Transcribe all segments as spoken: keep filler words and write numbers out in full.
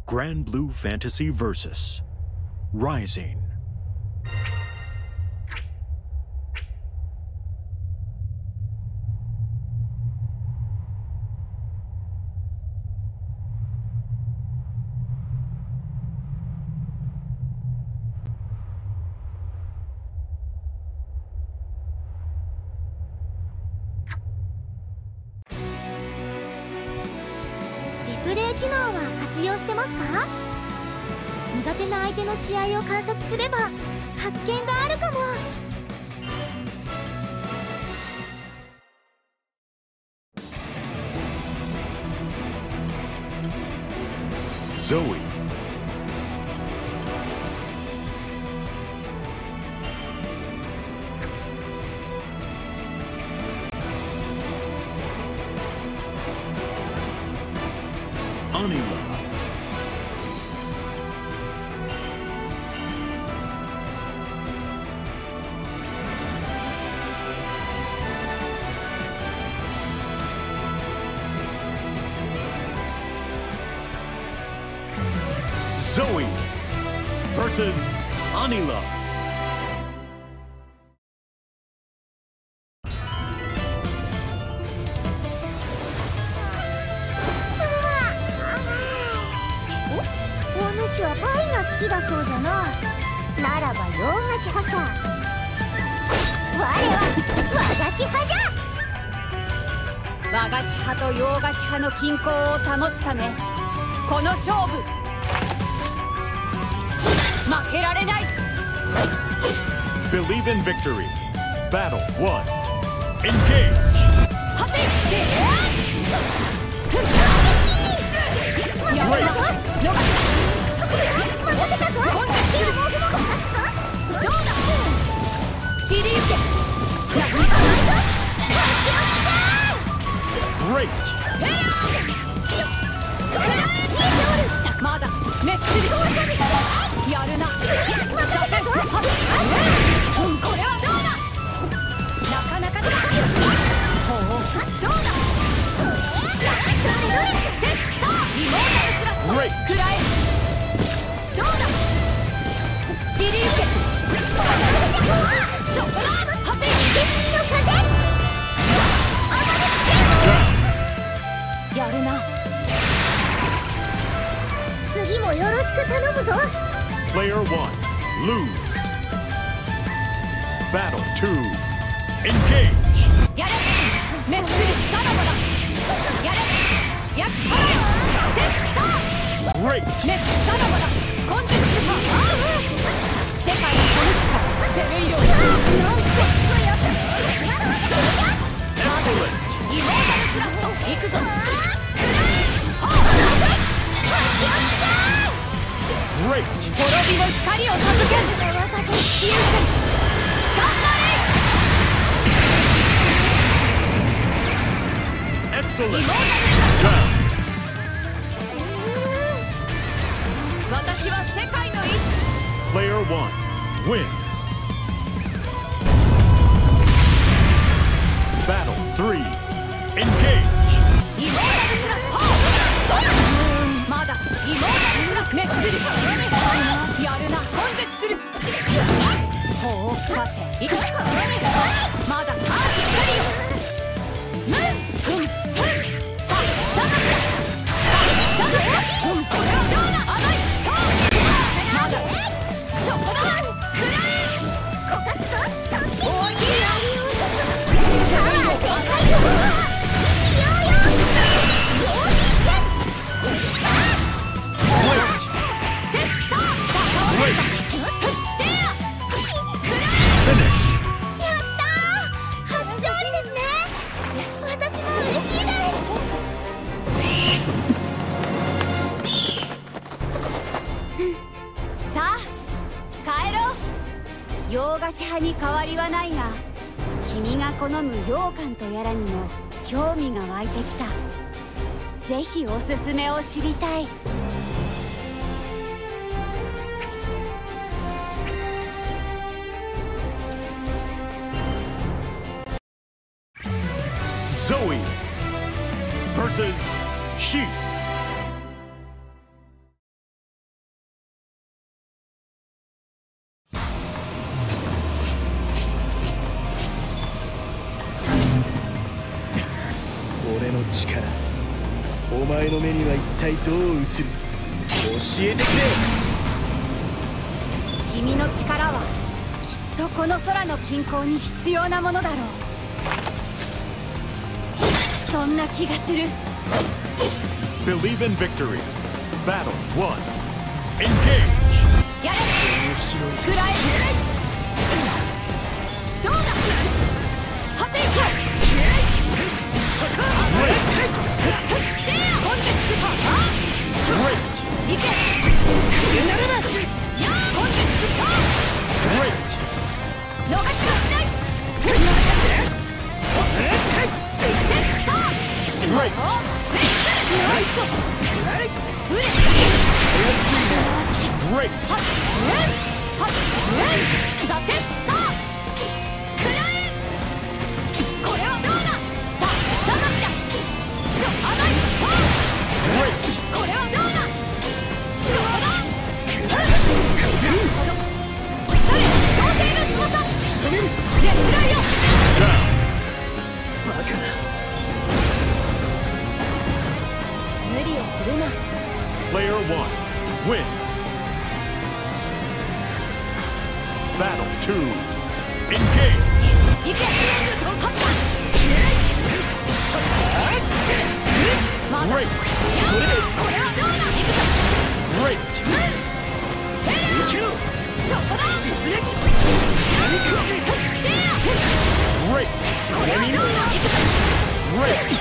Grand Blue Fantasy Versus Rising. リプレイ機能は活用してますか？苦手な相手の試合を観察すれば発見があるかも。 Zoe. Anila. Zoe versus Anila. お、お主はパイが好きだそうじゃな。ならば洋菓子派か。我は和菓子派じゃ。 和菓子派と洋菓子派の均衡を保つため、この勝負負けられない。 Believe in victory. Battle one. Engage. はてやばいぞ。よ任せたぞ。 コンテンツどうだ。散りゆけ。 Great. まだメッセージやるな。さて、うん、これはどうだ。なかなかだ。ほう、どうだ。テッターリモータルスラット食らえ。どうだ。散りゆけ。そこだ。はて君の風。やるな。 次もよろしく頼むぞ。 Player one, lose. Battle two, engage. やれ。メッセージサラダだ。やれ。やっ払え。テッター Great. メッサラダだ。コンテンツか。世界のそのか攻め色。なんと。 Excellent. イモータルスラット行くぞ。 Great. 滅びの光を授ける。消える。頑張れ。 Excellent. イモータルスラッ Down. ト。私は世界の一。 Player one, win. Battle three, engage. イモータルスラット。まだイモータルスラット。メッセージやるな。コンテンツする。ほう、さていく。まだアースキャリオ。うんうんうん。さあ、探すか。さあ、探すか。うん、これはどうだ。甘い。そう。まだそこだ。くらえ。 こかすぞ。助け。 大きいな。 さあ、でかいよ。いよいよ。上品戦。 Finish. やったー。初勝利ですね。よし、私も嬉しいです。 さあ帰ろう。洋菓子派に変わりはないが、君が好む羊羹とやらにも興味が湧いてきた。ぜひおすすめを知りたい。 Zoe versus Shees. 前の目には一体どう映る？教えてくれ。 君の力はきっとこの空の均衡に必要なものだろう。そんな気がする。 Believe in victory. Battle one. Engage. やれ。 面白い。 食らえ。どうだ。果ていこう。 Great. いけ。 なれば。 やあ、本日そう。 Great. 逃しはしない。 Great. ナイト。うれ。 Great. はっ。はっ。さて。くらえ。これはどうだ。さあ、さがしだ。そう、甘い。そう。 Great. これはどうだ。そうだ。なるほど。それ、朝廷の翼。 仕留める。 レッツライオン。 Down. バカな。 無理をするな。 Player one. Win. Battle two. Engage. いけ。はっ。まだ。 Great. それで。 これはどうだ。いくぞ。 Great. いけろ。 そこだ。 失礼。 Great. これはどうだ。いくぞ。 Great.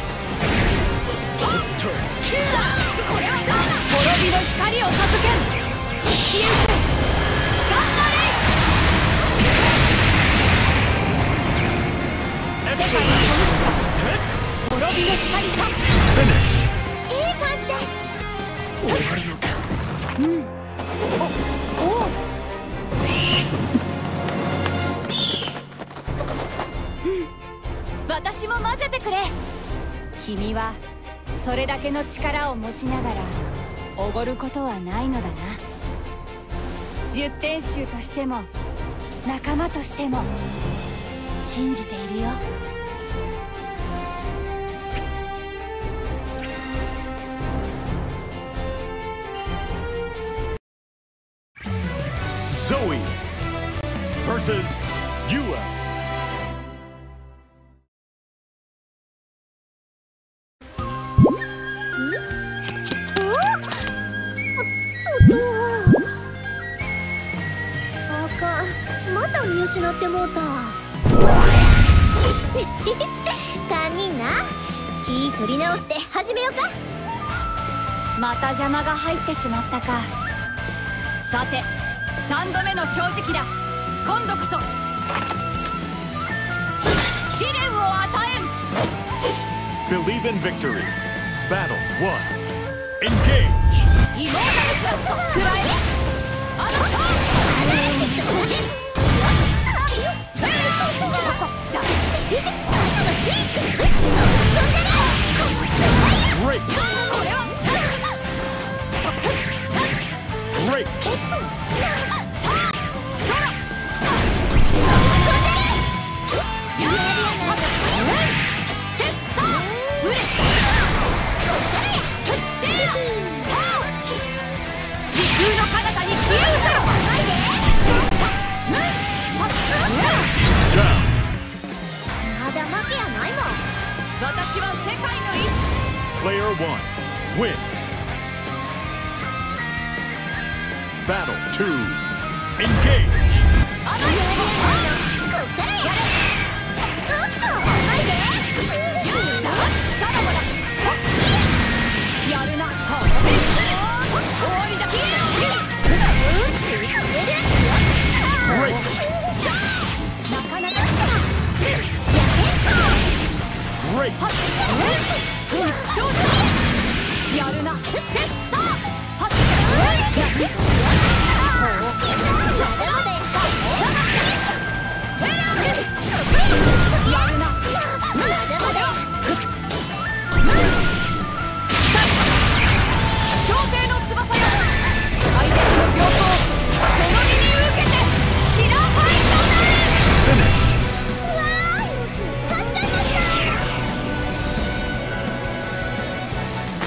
さあ、これはどうだ。滅びの光を授けん。消え失せ。頑張れ。世界は滅びの光か。 Finish. いい感じです。 終わるのか。 おお。私も混ぜてくれ。君はそれだけの力を持ちながらおごることはないのだな。十天衆としても仲間としても信じているよ。 Zoe versus Yua. また見失ってもうた。堪忍な。気取り直して始めようか。 また邪魔が入ってしまったか。さて、三度目の正直だ。今度こそ試練を与えん。 Believe in victory. Battle one. Engage. イモータルスラスト食らえ。あのさ Great. これは Great. 時空の彼方に消え失せろ。 Down. まだ負けやないもん。 私は世界の意志。 Player one. Win. Battle two. Engage. あのよ。 こっからやれ。おっと、甘いで。 やったさらばだ。やるな。終わりだ。 Great. なかなか Great. どうぞ。やるな。てったはっ。やるな。朝廷の翼よ。相手の病気をその身に受けて白ファイトだ。 Finish. うわー、よし、勝っちゃいました。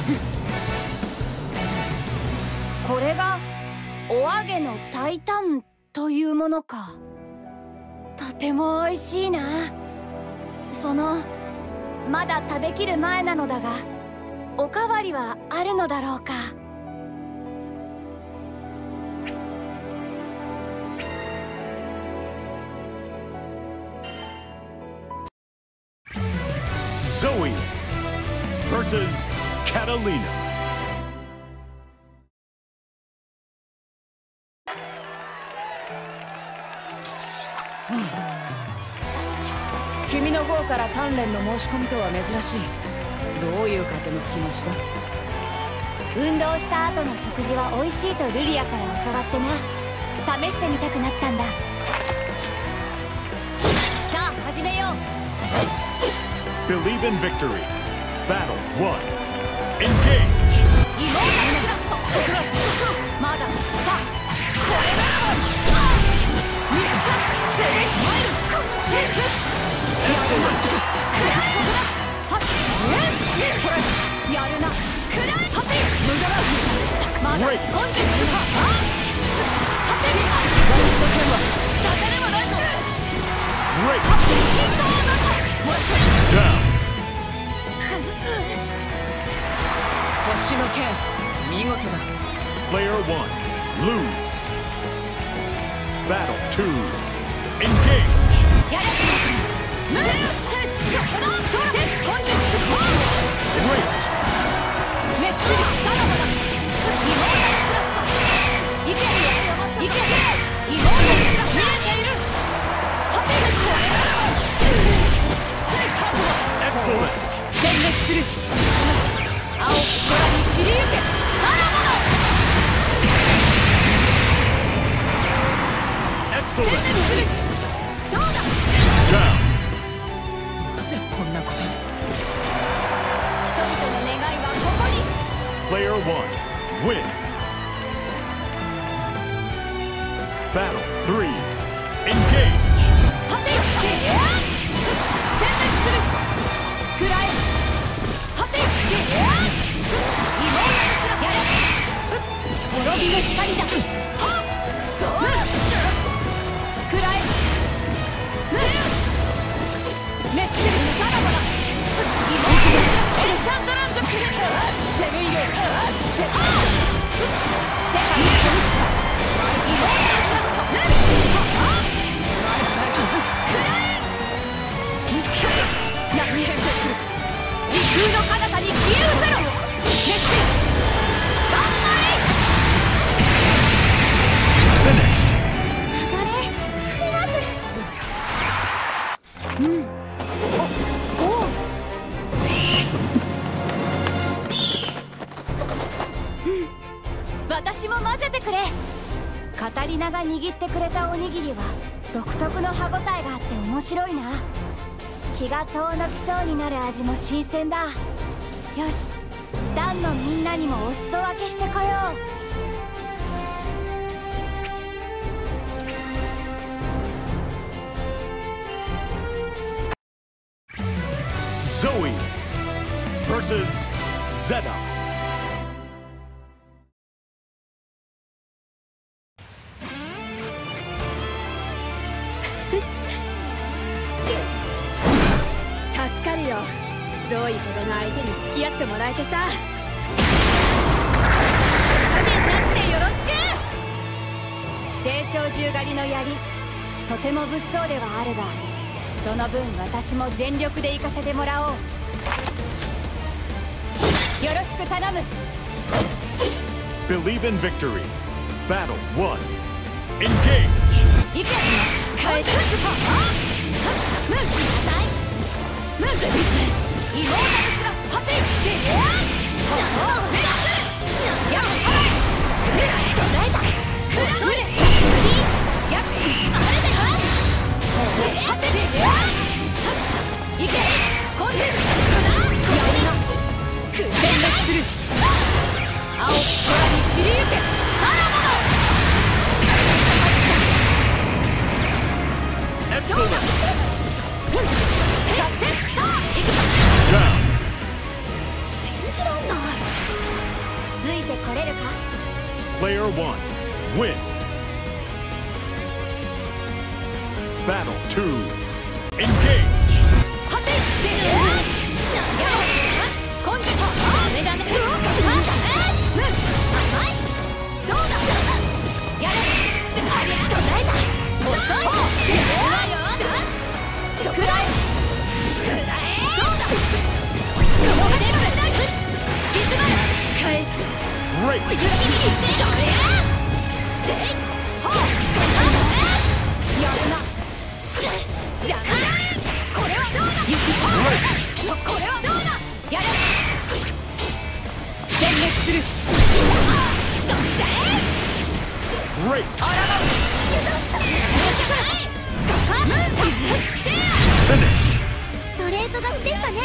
これがお揚げのタイタンというものか。とても美味しいな。そのまだ食べきる前なのだが、おかわりはあるのだろうか。 Zoe versus Catalina. 君の方から鍛錬の申し込みとは珍しい。どういう風の吹き回しだ？ 運動した後の食事は美味しいとルリアから教わってな。試してみたくなったんだ。 さあ始めよう。 Believe in victory. Battle one. Engage. イモータルスラット。そこだそこ。まだ。さあこれだ。見たか。セレンマイル。やるな。くらえ。はて。無駄だ。まだ。 Great. 本日は。はて。私と剣はダメでもないぞ。 Great. 金剛だと。 Down. 星の剣、見事だ。 Player one. Lose. Battle two. Engage. やれ。そこだ。それで本日は。 Great. メッセージさらばだ。イモータルスラット。いけいけ。イモータルスラット。見えている。はて。これだ。 Excellent. 全滅する。青き空に散りゆけ。さらばだ。 全滅 Excellent. する。どうだ。 Down. なぜこんなこと？ 人々の願いはここに。 Player one. Win. Battle three. Engage. はて。全滅する。くらえ。はて。イモータルスラット。やれ。滅びの光だ。はっ。ムー。くらえ。ムー。メッセージさらばだ。イモータルスラット。エルチャンドランズ。セブンイレブン。セブン。世界に飛ぶ。イモータルスラット。ムー。はっ。くらえ。何変節。時空の彼方に消え失せろ。メッセージ。頑張れ。 Finish. あれ吹きます。うん。おお。うん。私も混ぜてくれ。カタリナが握ってくれたおにぎりは独特の歯ごたえがあって面白いな。気が遠のきそうになる味も新鮮だ。よし、ダンのみんなにもお裾分けしてこよう。 Zoe versus Zeta. 助かるよ。ゾイほどの相手に付き合ってもらえてさ。加減なしでよろしく。青鳥獣狩りの槍、とても物騒ではあるが、その分私も全力で行かせてもらおう。よろしく頼む。 Believe in victory. Battle one. Engage. いけ。返す。ムーブ。ムーブ。イモータルスラット。はて。で。ほほ。メッセル。やっはり。捕らえた。くらうれ。やっ。あれでは。はて。で。いけ。コンセント。やるな。全滅する。青き空に散りゆけ。さらばだ。 Excellent. 信じらんない。ついてこれるか。 Player one, win. Battle two, engage. はてでや根性あれだねむどうだやれありゃ捉えた遅いよくらえどうだ沈まる返す Great. やるなじゃあこれはどうだ行くそこれはどうだやれ全滅する Great. あらがう Finish. ストレート勝ちでしたね。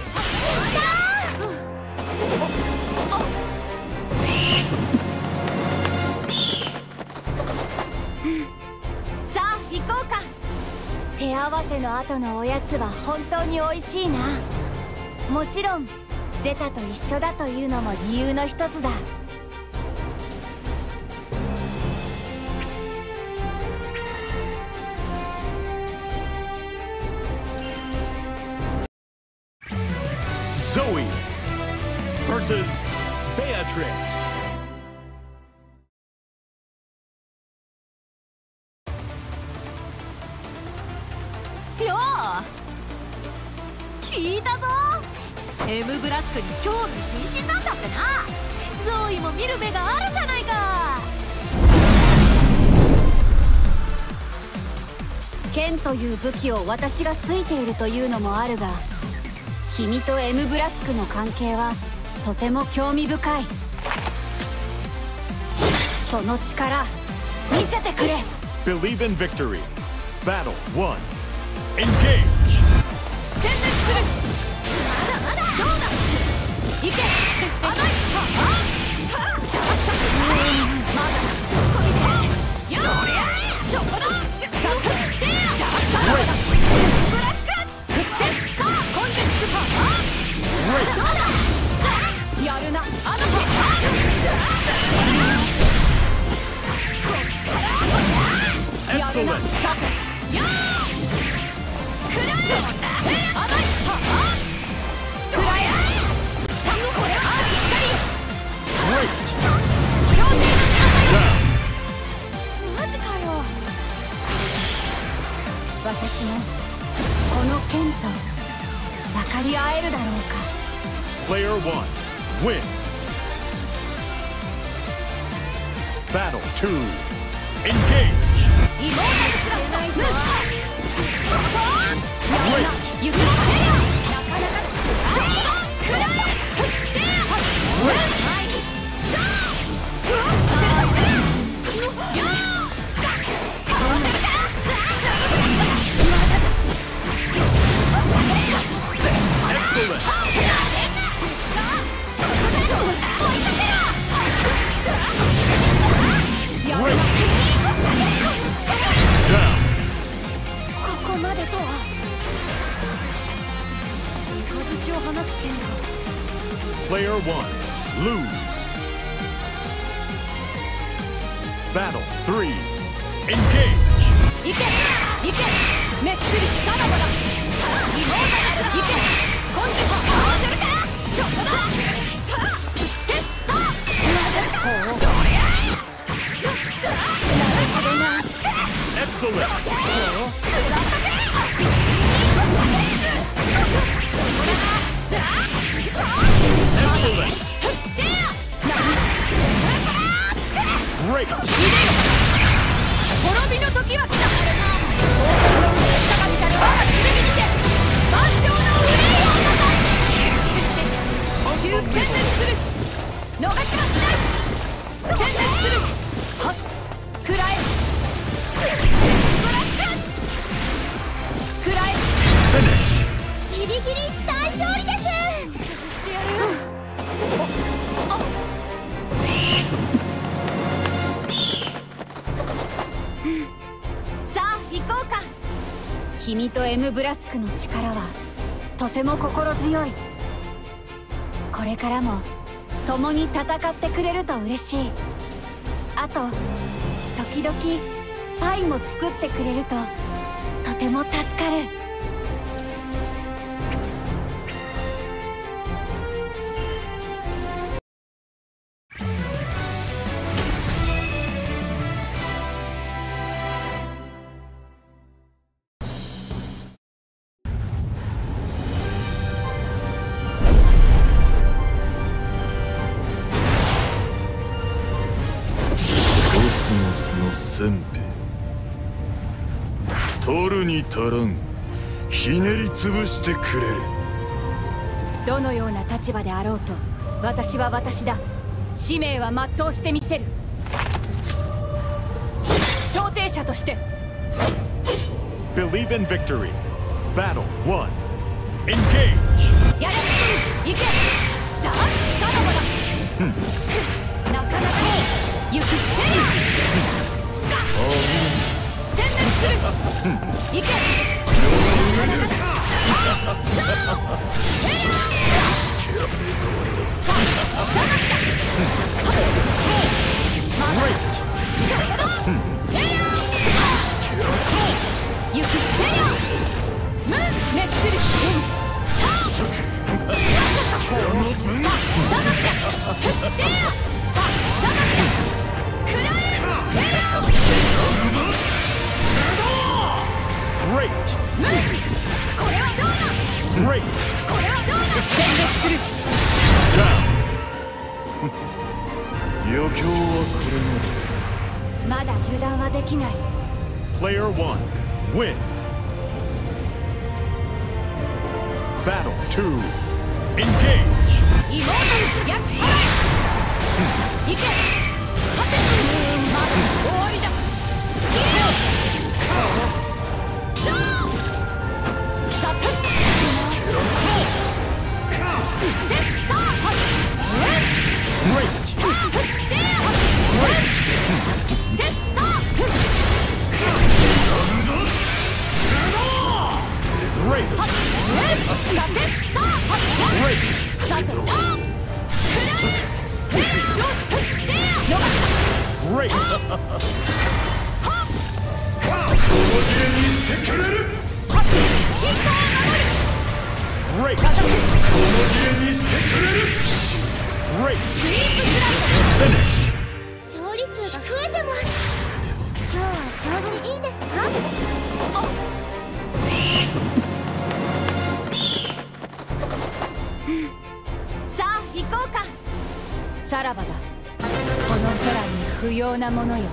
さあ行こうか。手合わせの後のおやつは本当に美味しいな。もちろんゼタと一緒だというのも理由の一つだ。 Zoe versus Beatrix. よう聞いたぞ。エムブラスクに興味津々なんだってな。ゾーイも見る目があるじゃないか。 剣という武器を私が好いているというのもあるが、君と エム ブラスクの関係はとても興味深い。その力見せてくれ。 Believe in victory. Battle one, engage. 全滅する。まだまだどうだいけ甘いはあまだこれでよそこださくでやさらばだブラック振ってか根絶パーどうだやるなあの子やるな Excellent. さくよーくらえ甘いはあくらえたこれはぴったり Great. 上手 Down. マジかよ。私もこの剣と分かり合えるだろうか。 Player one, win. Battle two, engage. イモータルスラッシュムーブやるな行くななかなかくらえ振ってはいさあよーかわせるか Excellent. やるな Down. ここまでとは。 雷を放つ剣か Player one, lose. Battle three, engage. いけいけメッツリサダバだイモータルいけ根性合わせるからそこだてったほうなるほどな Excellent. Excellent. Great. 滅びの時は来た王国の上下が見たる我が剣にて万丈の憂いをなさい終全滅する逃しはしない全滅するはっ食らえ食らえ Finish. ギリギリ大勝利です。 してやるよさあ行こうか。君と エム ブラスクの力はとても心強い。これからも共に戦ってくれると嬉しい。 あと時々パイも作ってくれるととても助かる。 コスモスのせんべい取るに足らん。ひねり潰してくれる。 どのような立場であろうと私は私だ。使命は全うしてみせる。調停者として Believe in victory. Battle one. Engage. やれ行けださらばだなかなかに行くせや全滅する行け行くせやムン熱する Great. これはどうだ Great. これはどうだ全滅する Down. 余興はこまだ油断はできない。 れまで。Player one. Win. Battle two. Engage. イモータルス逆払い行け勝てまだ終わりだキルザーザプッテッター Great. ターフッテーテッター Great. ザテッター Great. ザテッタークライロスフッテー Great. ヒットを守る Great. ガタッ Great. スイープスライ Finish. 勝利数が増えてます。今日は調子いいですか？ さあ行こうかさらばだこの空に不要なものよ